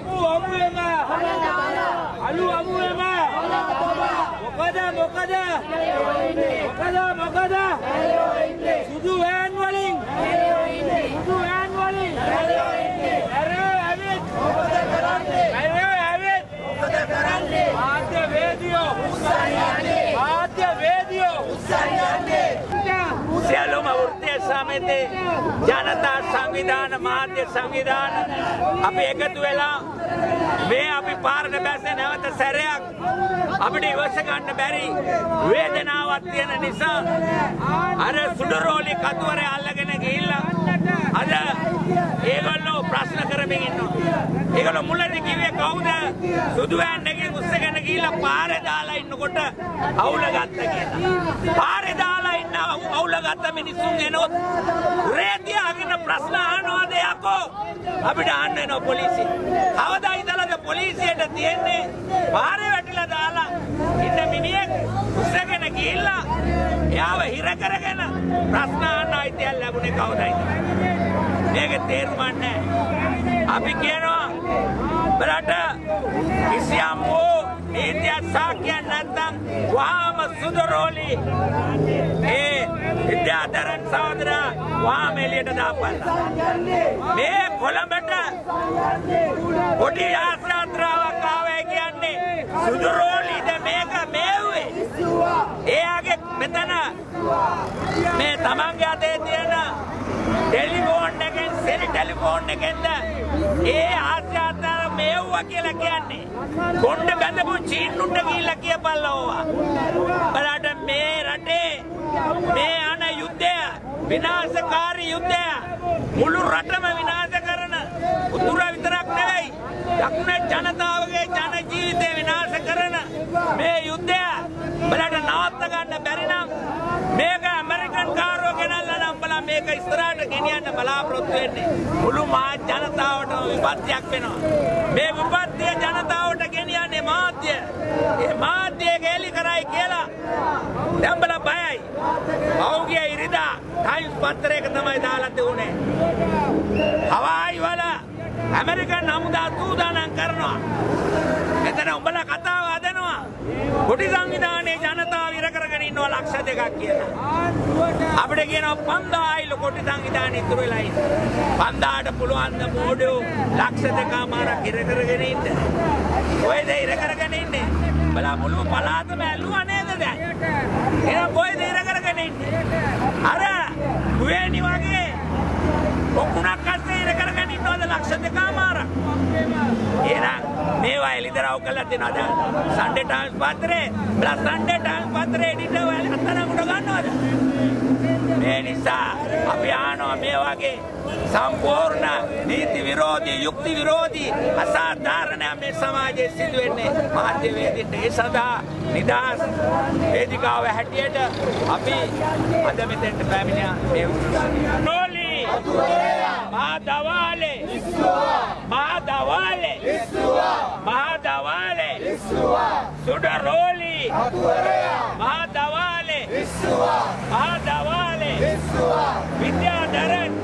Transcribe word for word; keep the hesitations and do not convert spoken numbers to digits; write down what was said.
අමු අමුෙම අලු අමුෙම මොකද මොකද මොකද මොකද සුදු වෑන් වලින් සුදු වෑන් වලින් ඇරේ ඇවිත් මොකද කරන්නේ ඇරේ ඇවිත් මොකද කරන්නේ ආද්‍ය වේදියෝ උස්සන් යන්නේ ආද්‍ය වේදියෝ උස්සන් යන්නේ සියලුම වෘත්තීය සමිති ජනතා සංවිධාන මාධ්‍ය සංවිධාන අපි එකතු වෙලා මේ අපි පාරට බැස්සේ නැවත සැරයක් අපිට ඉවස ගන්න බැරි වේදනාවක් තියෙන නිසා අර සුඩරෝලි කතුවරේ අල්ලගෙන ගිහිල්ලා අද ඒගොල්ලෝ ප්‍රශ්න කරමින් ඉන්නවා. ඒගොල්ලෝ මුලදී කිව්වේ කවුද සුදු වෑන් එකෙන් උස්සගෙන ගිහිල්ලා පාරේ දාලා ඉන්නකොට අවුල ගත්ත කියලා. පාරේ දාලා ඉන්න අවුල ගත්ත මිනිස්සුන් එනොත් රේතියාගෙන ප්‍රශ්න අහනවාද යකෝ අපිට අහන්න එනවා පොලිසිය. කවදා ඉඳලාද පොලිසියට තියන්නේ පාරේ වැටිලා දාලා ඉන්න මිනිහෙක් උස්සගෙන ගිහිල්ලා එයාව හිර කරගෙන ප්‍රශ්න අහන්න අයිතිය ලැබුණේ කවුදයිද? මේක තේරුම් නැහැ. අපි කියනවා බලට කිසියම් වූ නීතියක් සාක්ෂියක් නැත්නම් වහාම සුදරෝලි ඒ විද්‍යාධරන් සහෝදරයා වහාම එළියට දාපල්ලා. මේ කොළඹට පොඩි යාත්‍රාවක් ආවේ කියන්නේ සුදරෝලිද මේක මේව්වේ. එයාගේ මෙතන මේ තමන්ගේ අතේ තියෙන ටෙලිෆෝන් එකෙන් සෙල් ටෙලිෆෝන් එකෙන්ද ඒ ආශ්‍රාතර මේව්වා කියලා කියන්නේ. කොණ්ඩ බැඳපු චීනුට ගිහිල්ලා කියපල්ලා ඕවා. බලන්න මේ රටේ මේ අන යුද්ධය විනාශකාරී යුද්ධය මුළු රටම විනාශ කරන උතුර විතරක් නෙවෙයි දකුණ ජනතාවගේ ජන ජීවිතය විනාශ කරන මේ යුද්ධය බලන්න නවත්ත ගන්න බැරි නම් මේක ඇමරිකන් කාරෝ ගෙනල්ලා නම් බලා මේක ඉස්සරහට ගෙනියන්න බලාපොරොත්තු වෙන්නේ මුළු මහා ජනතාවටම විපත්තියක් වෙනවා. මේ විපත්තිය ජනතාවට ගෙනියන්නේ මාධ්‍ය. ඒ මාධ්‍ය ගේලි කරයි කියලා දැන් බලා බයයි. අවුගේ ඉරිදා ටයිම්ස් පත්තරයක තමයි දාලා තිබුණේ. හවායි වල ඇමරිකන් හමුදා සූදානම් කරනවා. එතන උඹලා කතාව හදනවා. කොටි සංවිධානයේ ජනතාව ඉර කරගෙන ඉන්නවා ලක්ෂ දෙකක් කියලා. අපිට කියනවා පන්දායිල කොටි සංවිධානය ඉතුරු වෙලා ඉන්න. පන්දාට පුළුවන් ද මොඩෝ ලක්ෂ දෙකමාරක් ඉර කරගෙන ඉන්න. කොහෙද ඉර කරගෙන ඉන්නේ? බලා මුළු පළාතම ඇල්ලුවා නේද දැන්? එහෙනම් කොහෙද ඉර කරගෙන ඉන්නේ? අර කුවේණි වගේ ඔකුණක් අස්සේ ඉර කරගෙන ඉන්නවද ලක්ෂ දෙකමාරක්? එහෙනම් මේවා එලිදරව් කළා දෙනවද? සන්ඩේ ටයිම්ස් පත්‍රේ බලා සන්ඩේ ටයිම්ස් පත්‍රේ එඩිටර් වල අතනකට ගන්නවද? මේ නිසා අපි ආනවා මේ වගේ සම්පූර්ණ නීති විරෝධී යුක්ති විරෝධී අසාධාරණ මේ සමාජයේ සිදුවෙන්නේ මාධ්‍ය වේදිකේ ඒ සඳහා නිදහස් වේදිකාව හැටියට අපි අද මෙතෙන්ට පැමිණියා මේ නෝලි මහා දවාලේ මහා දවාලේ මහා දවාලේ සුඩරෝලි මහා දවාලේ මහා දවාලේ විද්‍යාධරන්